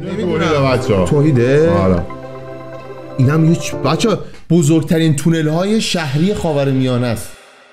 توحیده. آره. اینم یه بچا بزرگترین تونل های شهری خاورمیانه است.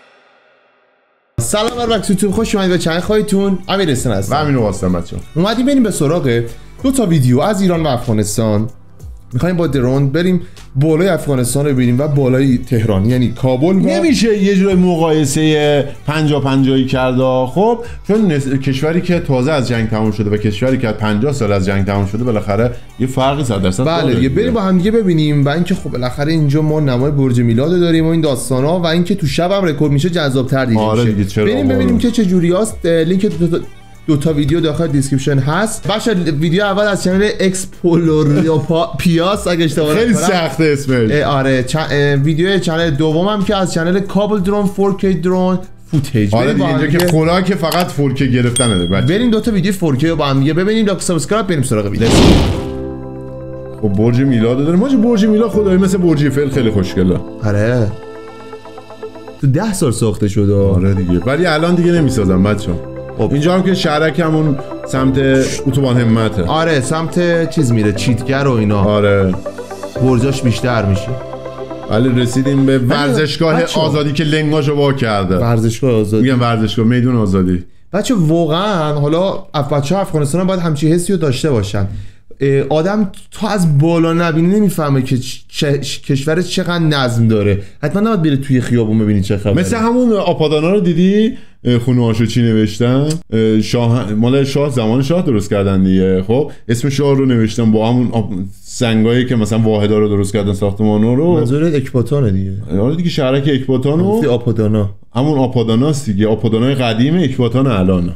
سلام بر وقتتون، خوش اومدید به چنل خودتون. امیر حسین هستم. و امین واسطم بچا. اومدیم بریم به سراغ دو تا ویدیو از ایران و افغانستان. میخوایم با درون بریم بالای افغانستان رو ببینیم و بالای تهران، یعنی کابل. نمیشه یه جور مقایسه 50-50 کرد خب، چون کشوری که تازه از جنگ تموم شده و کشوری که 50 سال از جنگ تموم شده بالاخره یه فرقی 100% بله دیگه. بریم با هم دیگه ببینیم و اینکه خب بالاخره اینجا ما نمای برج میلاد داریم و این داستانا و اینکه تو شب هم رکورد میشه جذاب‌تر دیگه. آره دیگه. چرا بریم ببینیم که چه جوریاست. لینک دو تا ویدیو داخل دیسکریپشن هست. باشه ویدیو اول از چنل اکسپلور پیاس اگه اشتباه خیلی سخته اسمش. آره ویدیو چنل دومم که از چنل کابل درون 4K درون فوتیج. آره دیگه اینجا که خوراک فقط 4K گرفتنه بچه. بریم دو تا ویدیو 4K رو با هم دیگه ببینیم. لاک سابسکرایب، بریم سراغ ویدیو. خب برج میلاد داریم. ما برج میلاد خدایی مثل برج ایفل خیلی خوشگله. آره تو 10 سال ساخته شده. آره دیگه، ولی الان دیگه نمیسازن بچه‌ها. خب اینجا هم که شهرک همون سمت اتوبان همته. آره سمت چیز میره، چیتگر و اینا. آره برجاش بیشتر میشه. ولی رسیدیم به ورزشگاه آزادی که لنگاشو وا کرده. ورزشگاه آزادی میگم ورزشگاه میدون آزادی. بچه واقعا حالا بچه‌ها افغانستان هم باید همچین حسی رو داشته باشن. آدم تا از بالا نبینی نمیفهمه که کشور چقدر نظم داره. حتما نباید بره توی خیابون ببینی چه خبره. مثل همون آپادانا رو دیدی خونه‌هاشو چی نوشتن؟ شاه، مال شاه، زمان شاه درست کردن دیگه. خب اسم شاه رو نوشتن با همون سنگایی که مثلا واحدا رو درست کردن، ساختمانا رو. منظور اکباتانه دیگه. آره دیگه، شهرک اکباتان و آپادانا. همون آپاداناست دیگه. آپادانای قدیم، اکباتان الان.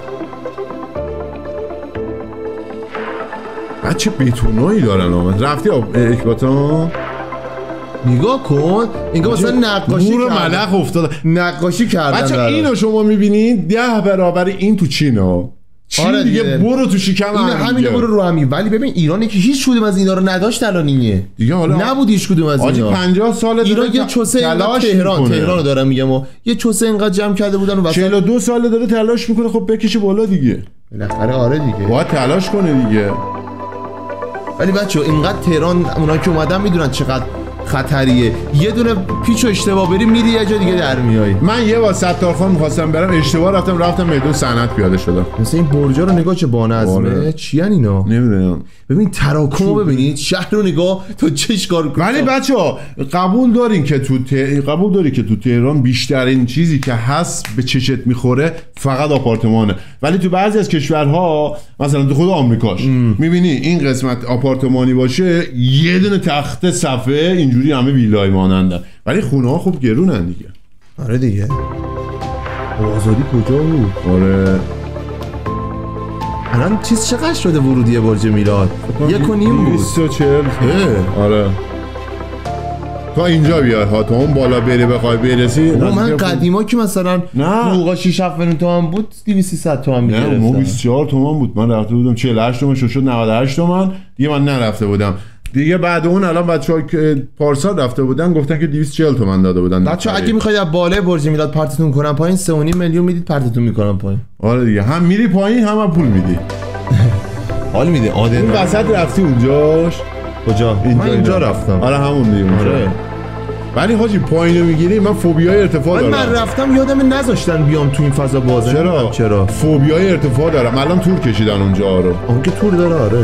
چه بیتونایی دارن آمد. رفتی اکباتان؟ نگاه کن، اینگاه مثلا نقاشی نور ملخ افتاده، نقاشی کردن. بچه اینو شما میبینید 10 برابر این تو چینه. چین آره دیگه برو تو شکم همین برو رو همی. ولی ببین ایرانی که هیچ کدوم از اینا رو نداشت الان اینه دیگه. حالا نبود هیچ کدوم از اینا. 50 سال ایران یه چوسه تهران رو دارم میگم و یه چوسه اینقدر جمع کرده بودن و 42 سال داره تلاش میکنه. خب بکشه بالا دیگه بالاخره. آره دیگه باید تلاش کنه دیگه. ولی بچه‌ها اینقدر تهران اونایی که اومدن میدونن چقدر خطریه. یه دونه پیچ و اشتباه بری میری یه جا دیگه در میای. من یه واسه ستارخان می‌خواستم برم، اشتباه رفتم میدون صنعت پیاده شدم. مثلا این برجا رو نگاه چه بانظمه. چی ان اینا نمیدونم. ببین تراکمو ببینید، شهر رو نگاه تو چش کار کنی. ولی بچه‌ها قبول داری که تو تهران بیشترین چیزی که هست به چشت میخوره فقط آپارتمانه. ولی تو بعضی از کشورها مثلا تو خود آمریکاش میبینی این قسمت آپارتمانی باشه، یه دونه تخت صفحه اینجوری همه ویلای مانندن، ولی خونه ها خوب گرونن دیگه. آره دیگه. آزادی کجا بود؟ آره الان چیز چقدر شده ورودی برج میلاد؟ 1.5 بود. 240. آره تا اینجا بیاد ها، تا اون بالا بری بخوای برسی. من قدیما که مثلا حقوقا 6-7 میلیون تومان بود 200-300 تومان میگرفتم. نه اون 24 تومان بود. من رفته بودم 48 تومان شد 98 تومان دیگه. من نرفته بودم دیگه. بعد اون الان بچه‌ها که پارسال رفته بودن گفتن که 240 تومان داده بودن. بچه‌ها اگه می‌خواید از بالای برج میلاد پرتتون کنن پایین 3.5 میلیون میدید پرتتون میکنن پایین. آره دیگه، هم میری پایین هم پول میدی. حال میده. اون وسط رفتی اونجاش؟ کجا؟ من اینجا رفتم. آره همون دیگه اونجا. آره. ولی حاجی پایینو میگیری. من فوبیای ارتفاع دارم. من رفتم یادم نذاشتن بیام تو این فضا بازه. چرا؟ فوبیای ارتفاع دارم. الان تور کشیدن اونجا رو. اون که تور داره. آره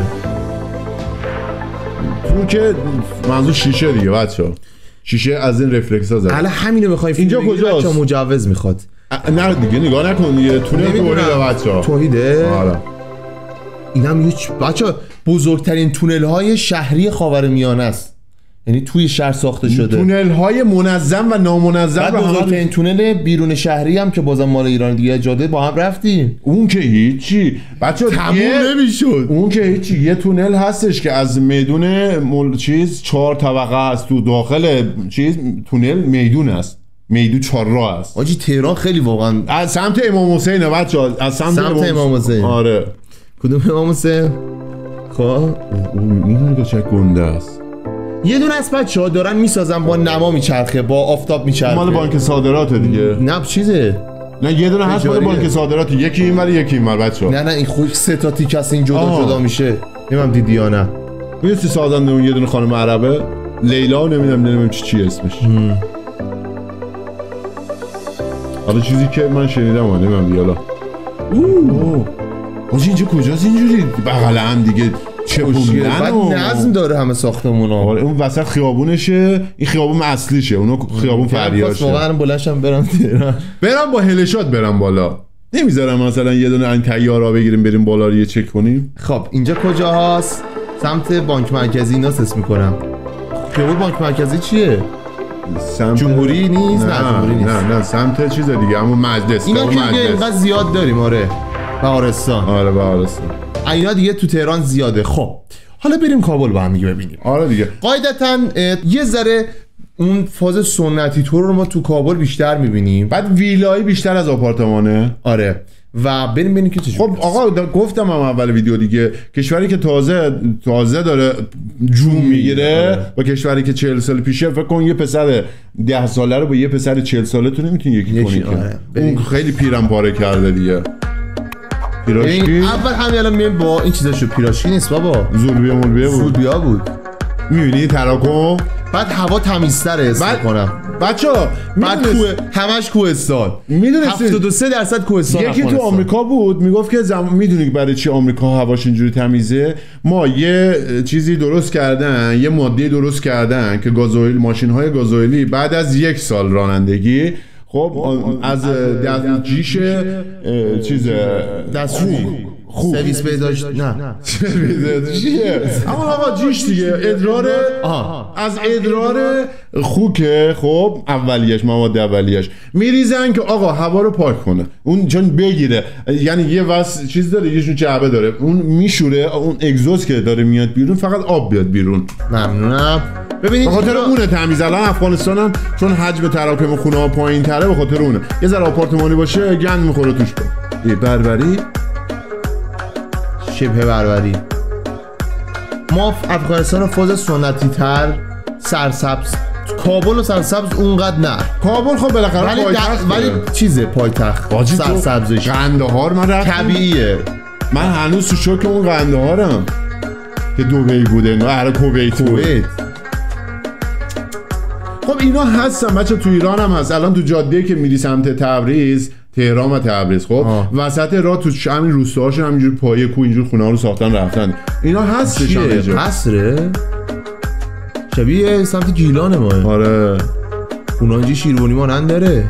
تور که منظور شیشه دیگه بچه‌ها. شیشه از این رفلکس ها زده. الان همینو می‌خوای. اینجا کجاست؟ مجوز میخواد. نه دیگه نگاه نکن دیگه. تونل توحیده بچه‌ها. توحیده. آره اینم یه بچه‌ها بزرگترین تونل های شهری خاورمیانه است. یعنی توی شهر ساخته شده. تونل های منظم و نامنظم. بعد بزرگترین تونل بیرون شهری هم که بازم مال ایران دیگه. جاده با هم رفتیم. اون که هیچی بچه‌ها تموم نمیشد. اون که هیچی. یه تونل هستش که از میدون چیز 4 طبقه است، تو داخل چیز تونل میدون است، میدون 4 راه است. آجی تهران خیلی واقعا از سمت امام حسین بچه‌ها. از سمت امام حسین. آره کدوم امام حسین؟ خب این نگاه چه گنده است. یه دونه از بچه‌ها دارن میسازن با نما میچرخه، با آفتاب میچرخه. مال بانک صادرات دیگه. نه چیزه نه یه دونه هست مال بانک صادرات، یکی اینور یکی اینور بچه‌ها. نه این خود سه تا تیکه است، این جدا میشه. نمیدونم دیدی یا نه. می‌دونی سازنده اون یه دونه خانم عربه لیلا، نمیدونم چی اسمش. حالا چیزی که من شنیدم نمیدونم بیالا. آجی اینجا کجاست اینجوری بغل هم دیگه چپوندن بعد نظم داره همه ساختمونا. اون وسط خیابونشه، این خیابون اصلیشه، اونو خیابون فریاشه. واقعا بلندشم برم تهران، برم با هلشات برم بالا، نمیذارم مثلا یه دونه این تیارا بگیریم بریم بالا رو یه چک کنیم. خب اینجا کجا هست؟ سمت بانک مرکزی اینا حس میکنم. خیابون بانک مرکزی چیه؟ سمت جمهوری نیست؟ نه جمهوری نیست. نه سمت چیز دیگه، همون مجلس. اینا که اینقدر زیاد داریم. آره بهارستان. آره بهارستان اینا دیگه تو تهران زیاده. خب حالا بریم کابل با هم دیگه ببینیم. آره دیگه قاعدتا یه ذره اون فاز سنتی طور رو ما تو کابل بیشتر میبینیم، بعد ویلایی بیشتر از آپارتمانه. آره و بریم ببینیم که چجوری. خب آقا گفتم اول ویدیو دیگه، کشوری که تازه داره جون میگیره با کشوری که 40 سال پیشه، فکر کن یه پسر 10 ساله رو با یه پسر 40 ساله تو نمیتونی یکی کنی که اون خیلی پیرم پاره کرده دیگه. پیراشکی اول همین الان میایم با این چیزاشو، پیراشکی نیست بابا، زولبیا بود. میبینی تراکم، بعد هوا تمیزتره حس می‌کنم. بچه‌ها بعد همش کوهستان، میدونستی 73% کوهستان. یکی تو آمریکا بود میگفت که میدونی برای چی آمریکا هواش اینجوری تمیزه؟ ما یه چیزی درست کردن، یه ماده درست کردن که گازوئیل، ماشین‌های گازوئیلی بعد از 1 سال رانندگی خب از دستجیش چیز دستشویی خوب سرویس پیداش نه چیه؟ اما آقا جیش دیگه ادرار از ادرار خوکه. خب اولیش مواد اولیش میریزن که آقا هوا رو پاک کنه، اون چون بگیره، یعنی یه چیز داره، یه جعبه داره، اون میشوره، اون اگزوز که داره میاد بیرون فقط آب بیاد بیرون. ممنونم. ببینید به خاطر اونه تمیز. الان افغانستان هم چون حجم تراکم خونه ها پایین تره، به خاطر اونه یه ذره آپارتمانی باشه گند میخوره توش. بربری شبه بربری. ما افغانستان فاز سنتی تر، سرسبز. کابل و سرسبز اونقدر نه. کابل خب بالاخره پایتخت، ولی چیزه پایتخت سرسبزش. قندهار من رفتم طبیعیه. من هنوز تو شوک اون قندهارم که دبی بوده، نه کویت. خب اینا هستن بچه، تو ایران هم هست. الان تو جاده که میری سمت تبریز، تهران و تبریز، خب وسط راه تو همین روستاهاشون همینجور پایه کو اینجور خونه ها رو ساختن رفتن. اینا هستش اینجا. قصره شبیه سمت گیلان ما. آره خونه اینجا شیروانی مانند داره.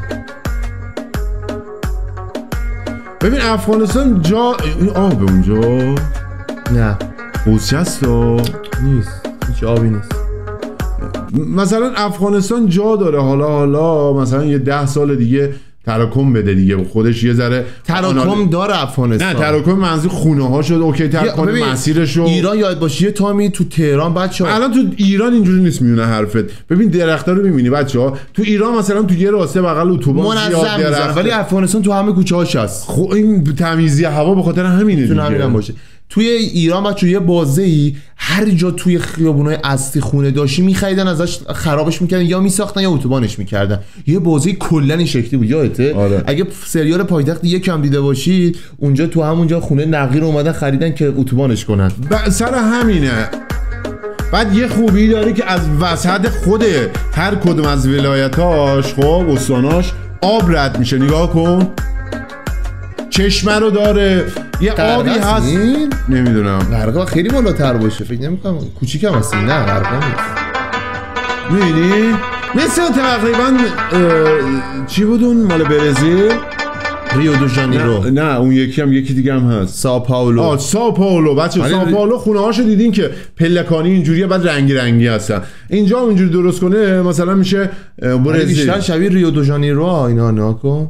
ببین افغانستان جا آب اونجا نه حوزچستا نیست، هیچ آبی نیست. مثلا افغانستان جا داره حالا مثلا یه 10 سال دیگه تراکم بده دیگه، خودش یه ذره تراکم داره افغانستان. نه تراکم منظور خونه ها شد اوکی تر کنه مسیرشو. ایران یاد باشه یه تامی تو تهران بچه‌ها، الان تو ایران اینجوری نیست میونه حرفت. ببین درخت‌ها رو می‌بینی بچه‌ها، تو ایران مثلا تو یه راسته بغل اتوبان زیاد درخت، ولی افغانستان تو همه کوچه‌هاش هست. خب این تمیزی هوا به خاطر همینه دیگه. همین باشه. توی ایران بچه یه بازه‌ای هر جا توی خیابونای اصلی خونه داشتی می‌خریدن ازش، خرابش می‌کردن یا می‌ساختن یا اتوبانش می‌کردن. یه بازه کلاً این شکلی بود، یادته؟ آره. اگه سریال پایتخت یکم دیده باشید، اونجا تو همونجا خونه نقیر اومدن خریدن که اتوبانش کنن. سر همینه. بعد یه خوبی داره که از وسط خود هر کدوم از ولایتاش خب استاناش آب رد میشه. نگاه کن چشمه رو داره، یه آبی هست. نمیدونم غرقه خیلی بالاتر باشه، فکر نمی‌کنم کوچیکم هست. نه غرقه نیست. می‌بینی مثل تقریبا چی بود اون مال برزیل، ریو دو ژانیرو. نه اون یکی هم یکی دیگه هم هست، ساو پائولو. ساو پائولو بچه. ساو پائولو خونه هاشو دیدین که پلکانی اینجوریه، بعد رنگی رنگی هستن. اینجا اینجوری درست کنه مثلا میشه برزیل. بیشتر شبیه ریو دو ژانیرو اینا. ناکن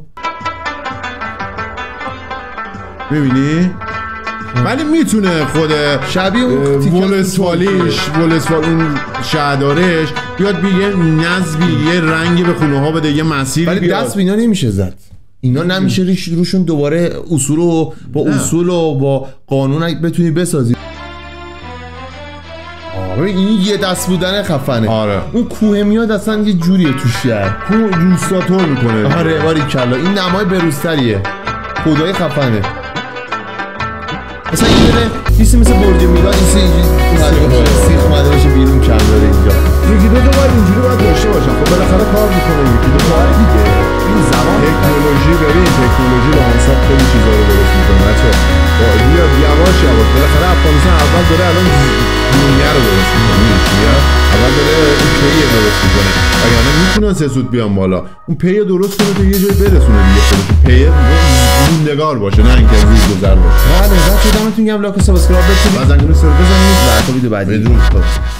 میبینی؟ ولی میتونه خود شبیه اون ولسوالیش اون شهردارش بیاد بیه نظمی، یه رنگی به خونه ها بده، یه مسیری ولی بیاد. دست اینا نمیشه زد. اینا نمیشه روشون دوباره اصول و با قانون بتونی بسازی. این یه دست بودن خفنه. آره. اون کوه میاد اصلا یه جوریه تو شهر، کوه روستاتور میکنه. آره باریکلا، این نمای بروزتریه، خدای خفنه. مثلا این دیسی مثل برج میلاد سیخ اومده باشه بیرون کم داره اینجا. یکی دو باید اینجوری باید داشته باشن. خب بالاخره کار میکنه یکی دو تا دیگه. این زمان تکنولوژی ببین، تکنولوژی لامصب خیلی چیزا رو درست میکنه بچه. بیاد یواش یواش بالاخره افغانستان اول داره الان دنیا رو درست میکنه. اول داره اون پیه درست میکنه. وگرنه میتونن سه سود بیان بالا. اون پیه درست کنه تا یه جایی برسونه دیگه. خودش پیه موندگار باشه، نه اینکه روز گذر باشه. بله، بعد دمتون گرم. لاک سابسکرایب کنید. بعد زنگوله سر بزنید. تا ویدیو بعدی. بدون